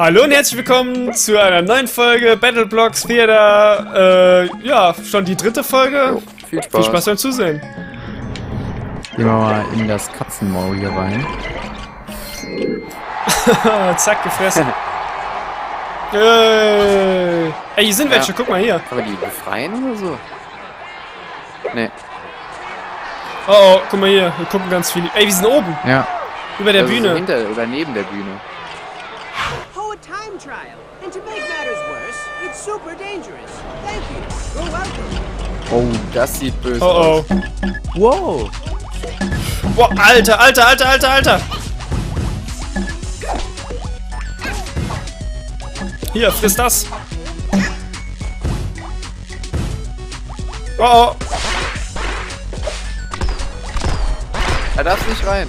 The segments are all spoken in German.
Hallo und herzlich willkommen zu einer neuen Folge Battleblocks Theater. Ja, schon die dritte Folge. Jo, viel Spaß. Viel Spaß beim Zusehen. Gehen wir mal in das Katzenmaul hier rein. Zack, gefressen. Ey, hier sind welche, guck mal hier. Kann man die befreien oder so? Nee. Oh, guck mal hier, wir gucken ganz viele. Ey, wir sind oben. Ja. Über der Also Bühne. So hinter oder neben der Bühne. Oh, a time trial. And to make matters worse, it's super dangerous. Thank you. You're welcome. Oh, das sieht böse Oh, aus. Wow. Boah, Alter. Hier, friss das. Oh. Er darf nicht rein.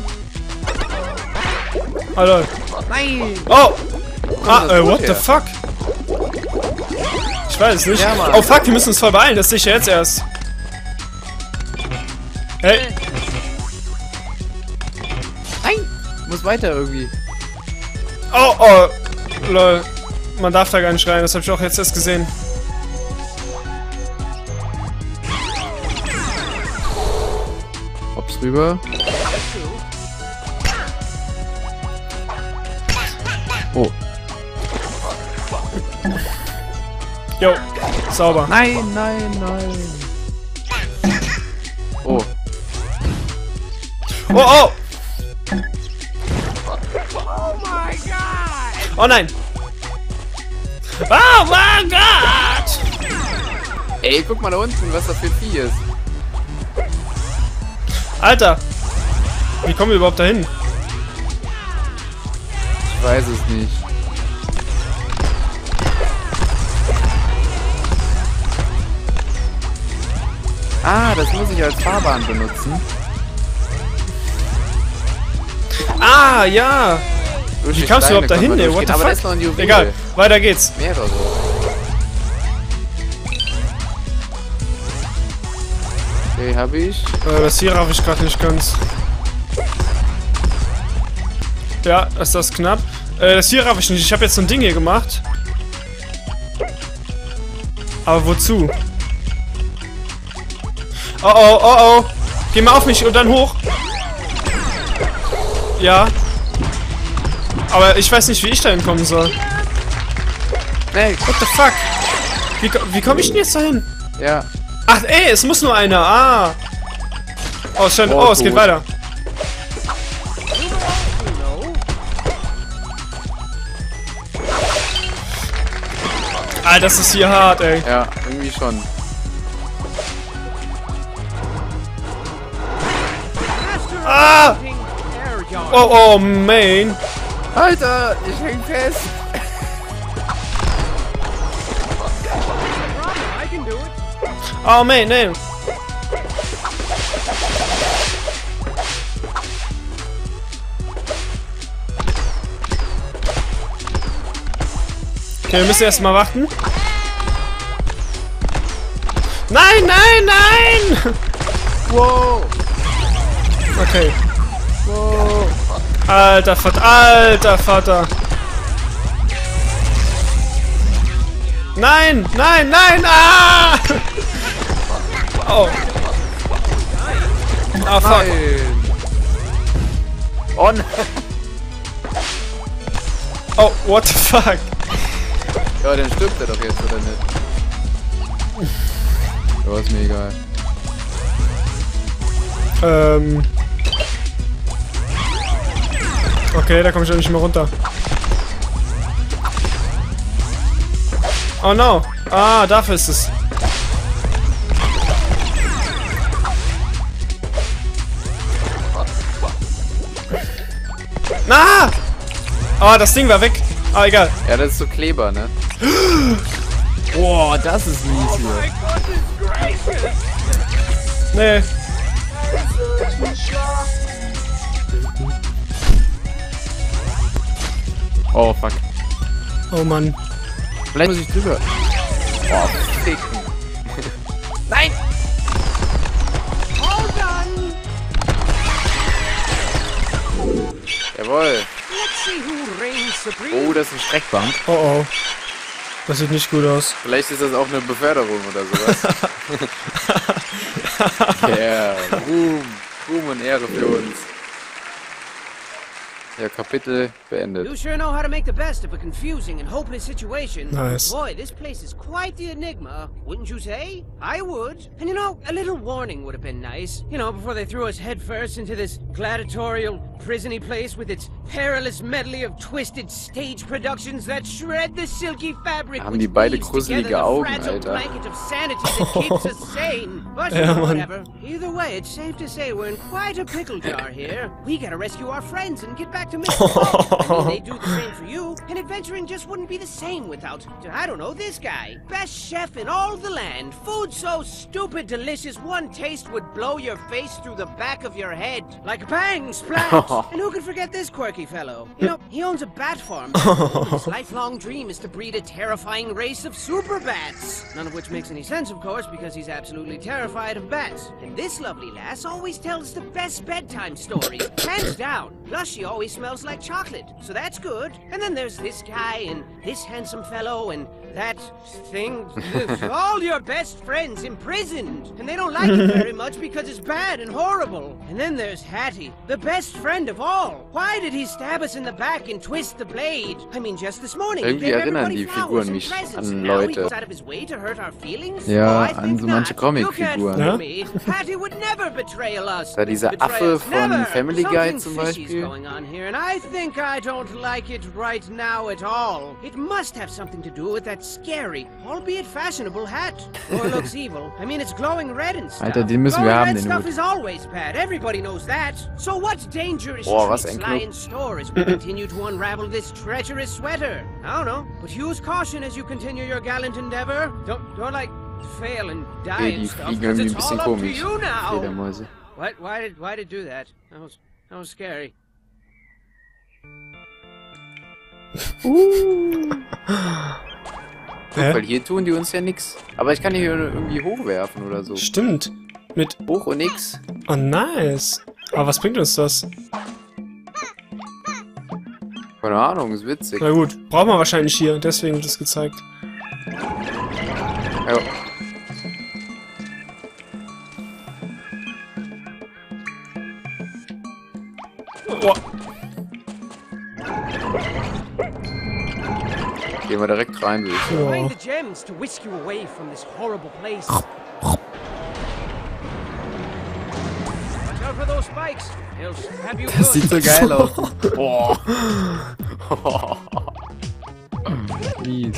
Hallo. Nein. Oh. Das ist What gut, the ja. fuck? Ich weiß es nicht. Ja, Mann. Oh fuck, wir müssen uns voll beeilen, das sehe ich ja jetzt erst. Hey. Nein. Muss weiter irgendwie. Oh. Lol. Man darf da gar nicht rein, das habe ich auch jetzt erst gesehen. Hops rüber. Oh. Jo, sauber. Nein. Oh. Oh. Oh my god! Oh nein. Oh mein Gott. Ey, guck mal da unten, was das für ein Vieh ist. Alter. Wie kommen wir überhaupt dahin? Ich weiß es nicht. Ah, das muss ich als Fahrbahn benutzen. Ah, ja. Durch Wie die kamst du Steine überhaupt dahin, kann man ey? What durchgehen, the aber fuck? da ist noch ein Juwel. Egal, weiter geht's. Mehrere. Okay, hab ich. Das hier raff ich gerade nicht ganz. Ja, ist das knapp. Das hier raff ich nicht. Ich habe jetzt so ein Ding hier gemacht. Aber wozu? Oh. Geh mal auf mich und dann hoch. Ja. Aber ich weiß nicht, wie ich da hinkommen soll. Nee, What the fuck? Wie komme ich denn jetzt dahin? ja. Ach, ey, es muss nur einer. Ah. Oh, es scheint. Oh, Oh, es geht gut. weiter. Ah, das ist hier hart, ey. Ja, irgendwie schon. Ah! Air jar. Oh, man. Alter, ich häng fest. I can do it. Oh, man, nee. Okay, wir müssen erstmal warten. Nein! Wow. Okay. Wow. Alter Vater. Nein! Ah! Oh. Ah, fuck. Nein. Oh nein. Oh, what the fuck? Ja, dann stirbt er doch jetzt, oder nicht? Ja, ist mir egal. Okay, da komme ich ja nicht mehr runter. Oh no. Ah, dafür ist es. Na! Ah, das Ding war weg. Ah, egal. Ja, das ist so Kleber, ne? Boah, das ist mies hier. Nee. Oh, fuck. Oh Mann. Vielleicht muss ich drüber. Oh, ficken. Nein! All done. Jawohl. Let's see who reigns Supreme. Oh, das ist eine Streckbank. Oh oh. Das sieht nicht gut aus. Vielleicht ist das auch eine Beförderung oder sowas. Ja, Ruhm und Ehre für uns. Ja, Kapitel beendet. You sure know how to make the best of a confusing and hopeless situation. Nice. Boy, this place is quite the enigma, wouldn't you say? I would. And you know, a little warning would have been nice. You know, before they threw us headfirst into this gladiatorial, prisony place with its perilous medley of twisted stage productions that shred the silky fabric Haben die which beide weaves gruselige together the Augen, fragile Alter. blanket of sanity that keeps us sane. But you Ja, know, Mann. whatever. Either way, it's safe to say we're in quite a pickle jar here. We gotta rescue our friends and get back to Mr. Bob. I mean, they do the same for you, and adventuring just wouldn't be the same without, I don't know, this guy. Best chef in all the land. Food so stupid delicious, one taste would blow your face through the back of your head. Like bang, splash. And who could forget this quirky fellow? You know, he owns a bat farm. His lifelong dream is to breed a terrifying race of super bats. None of which makes any sense, of course, because he's absolutely terrified of bats. And this lovely lass always tells the best bedtime stories. Hands down. Plus, she always smells like chocolate, so that's good. And then there's this guy, and this handsome fellow, and that thing. All your best friends imprisoned. And they don't like it very much because it's bad and horrible. And then there's Hattie, the best friend of all. Why did he stab us in the back and twist the blade? I mean, just this morning, he Irgendwie gave erinnern everybody die flowers Figuren and mich presents. an Now he Leute. goes out of his way to hurt our feelings? Ja, Oh, I an think so manche not. You can't Comicfiguren. fool Ja? me. Hattie would never betray us. Da dieser Betray Affe us. von Never. Family Guy Something zum fishy's Beispiel. going on here, and I think I don't like it right now at all. It must have something to do with that scary, albeit fashionable hat. Or looks evil. I mean, it's glowing red and stuff. Alter, den müssen wir Glowing haben, red den stuff Hut. is always bad. Everybody knows that. So what dangerous Boah, was treats ein lie Knopf. in store as we continue to unravel this treacherous sweater? I don't know, but use caution as you continue your gallant endeavor. Don't like fail and die Okay, and die stuff. fliegen 'Cause irgendwie it's ein bisschen all up to komisch. you now. Fledermäuse. What? Why did do that? That was scary. Hä? Weil hier tun die uns ja nix. Aber ich kann hier irgendwie hochwerfen oder so. Stimmt. Mit. Hoch und nix. Oh, nice. Aber was bringt uns das? Keine Ahnung, ist witzig. Na gut, braucht man wahrscheinlich hier. Deswegen wird es gezeigt. Ja. Oh. Gehen wir direkt rein, würde ich sagen. Find Ja. the gems to whisk you away from this horrible place. Watch out for those spikes. They'll stab you Das sieht good. so geil aus. Boah. Mies.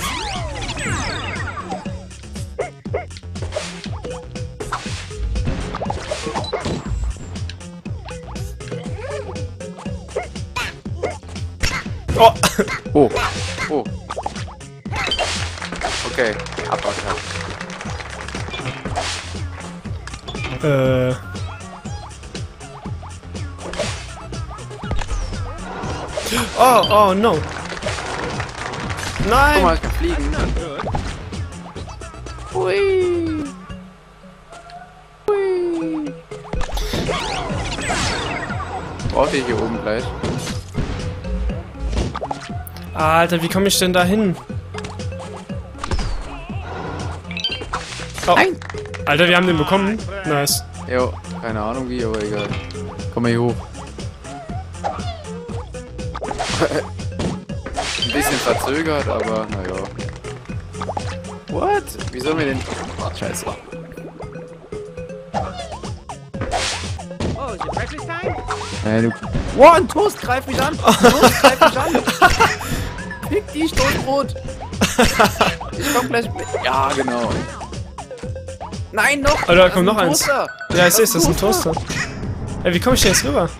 Oh. Oh. Oh. Okay. Uppercut. Oh, no. Guck Nein! mal, ich kann fliegen. Not good. Hui. Hui. Braucht ihr hier oben gleich? Alter, wie komme ich denn da hin? Oh. Nein! Alter, wir haben den bekommen. Nice. Jo, keine Ahnung wie, aber egal. Komm mal hier hoch. Ein bisschen verzögert, aber naja. What? Wie sollen wir denn... Scheiße. Oh, is it breakfast time? Du... Wow, ein Toast greift mich an! Ein Toast greift mich an! Fick die Stoßbrot! Ich komm gleich mit. Ja, genau. Nein, noch! Alter, da Das kommt ist noch ein eins. Toaster. Ja, ich sehe es, das ist ein Toaster. Ey, wie komme ich denn jetzt rüber?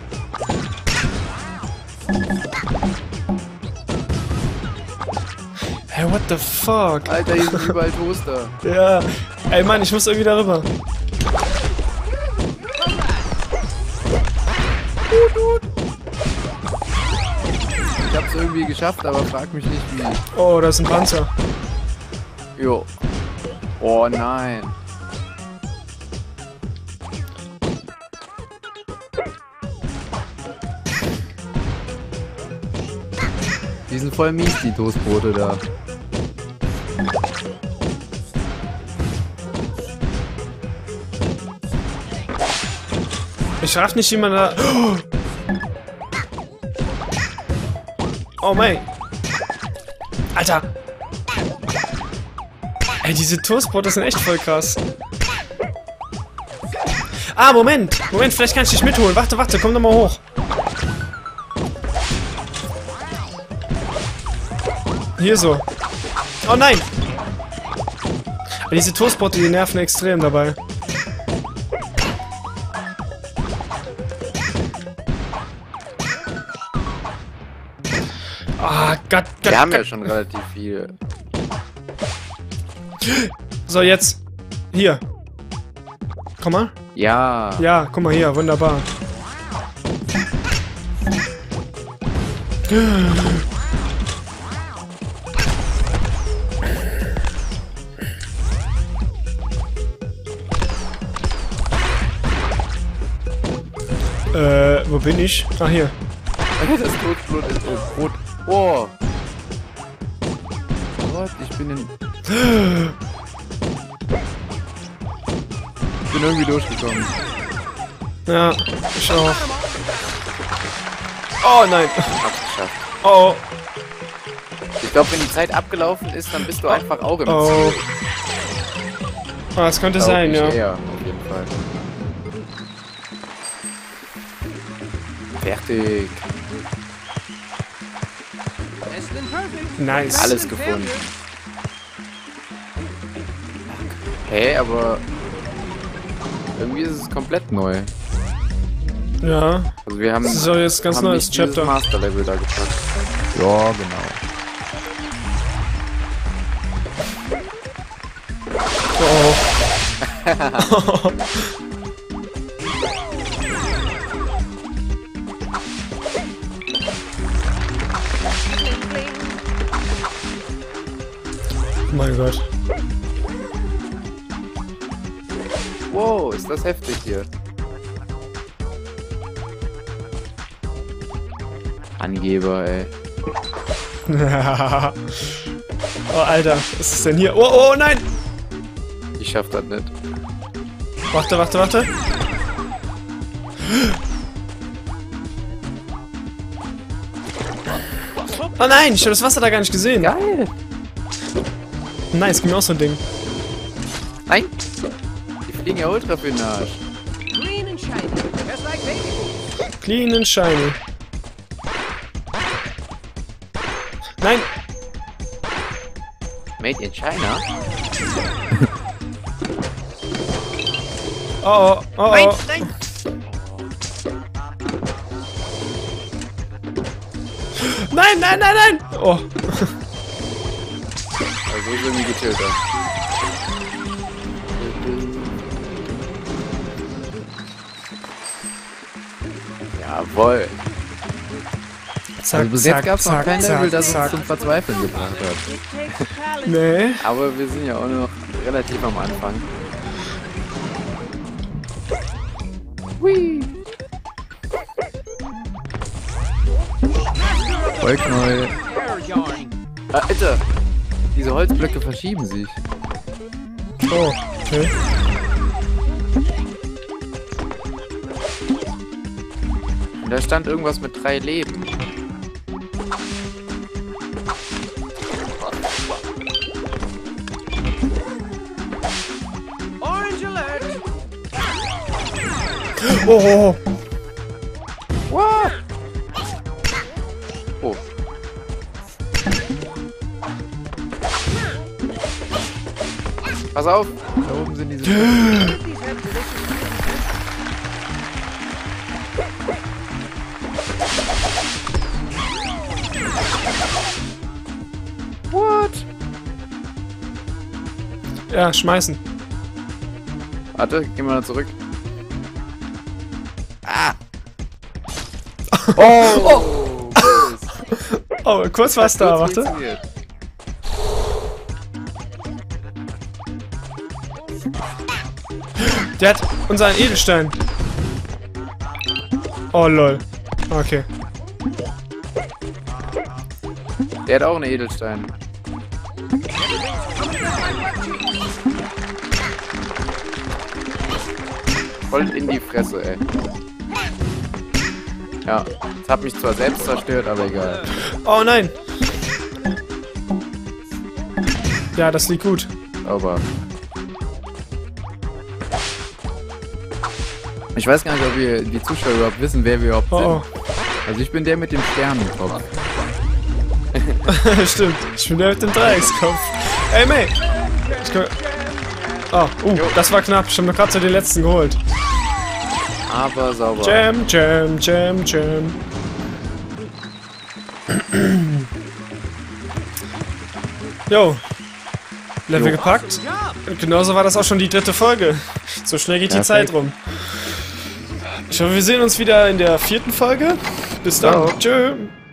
Hey, what the fuck? Alter, hier sind überall Toaster. Ja. Ey, Mann, ich muss irgendwie da rüber. Ich hab's irgendwie geschafft, aber frag mich nicht wie. Oh, da ist ein Panzer. Jo. Oh nein. Die sind voll mies, die Toastbrote da. Ich raff nicht, wie man da... Oh mein. Alter. Ey, diese Toastbrote sind echt voll krass. Ah, Moment. Moment, vielleicht kann ich dich mitholen. Warte, warte, komm doch mal hoch. Hier so. Oh nein. Diese Toastbrote, die nerven extrem dabei. Ah, Gott, Gott. Wir haben ja schon relativ viel. So, jetzt. Hier. Komm mal. Ja. Ja, guck mal hier, wunderbar. Wo bin ich? Ah, hier. Das Toastbrot ist Brot. Oh. Gott, ich bin irgendwie durchgekommen. Ja, ich auch. Oh nein. Hab's geschafft. Oh, Ich glaube, wenn die Zeit abgelaufen ist, dann bist du einfach auch im oh. Ziel. Ah, das könnte Glaub sein, ich ja. eher, auf jeden Fall. Fertig. Nice. Alles gefunden. Hey, aber irgendwie ist es komplett neu. Ja. Also wir haben, Das ist doch jetzt ganz haben neues nicht dieses Chapter. Master Level da gepackt. Ja, genau. Oh. Mein Gott. Wow, ist das heftig hier. Angeber, ey. Oh, Alter, was ist denn hier? Oh, oh, nein! Ich schaff das nicht. Warte, warte, warte. Oh nein, ich habe das Wasser da gar nicht gesehen. Geil! Nice, gib mir auch so ein Ding. Nein! Die fliegen ja ultra für den Arsch. Green and shiny, just like baby food. Clean and shiny. Nein! Made in China? Oh, oh, oh, Nein, oh. nein! Nein, nein, nein, nein! Oh. Also ist irgendwie getiltet. Jawohl. Zack, Also bis jetzt zack, gab es noch zack, kein Level, zack, das uns zack. zum Verzweifeln gebracht hat. It takes a talent. Nee. Aber wir sind ja auch noch relativ am Anfang. Hui. Voll neu. Alter! Diese Holzblöcke verschieben sich. Oh, okay. Und da stand irgendwas mit 3 Leben. Orange alert. Oh, oh, oh. Wow. Oh. Pass auf! Da oben sind diese. What? Ja, schmeißen. Warte, gehen wir da zurück. Ah! Oh! Oh, kurz was da, Kurz warte. funktioniert. Der hat unseren Edelstein. Oh, lol. Okay. Der hat auch einen Edelstein. Voll in die Fresse, ey. Ja, das hat mich zwar selbst zerstört, aber egal. Oh nein! Ja, das liegt gut. Aber ich weiß gar nicht, ob wir die Zuschauer überhaupt wissen, wer wir überhaupt Oh, sind. Also ich bin der mit dem Sternenkopf. oh. Stimmt. Ich bin der mit dem Dreieckskopf. Ey, May! Ich komm... Oh, das war knapp. Ich hab mir gerade so den letzten geholt. Aber sauber. Jam, Jam, Jam, Jam. Jo. Level gepackt. Und genauso war das auch schon die 3. Folge. So schnell geht die Zeit rum. Ich hoffe, wir sehen uns wieder in der 4. Folge. Bis dann. Ciao. Tschö.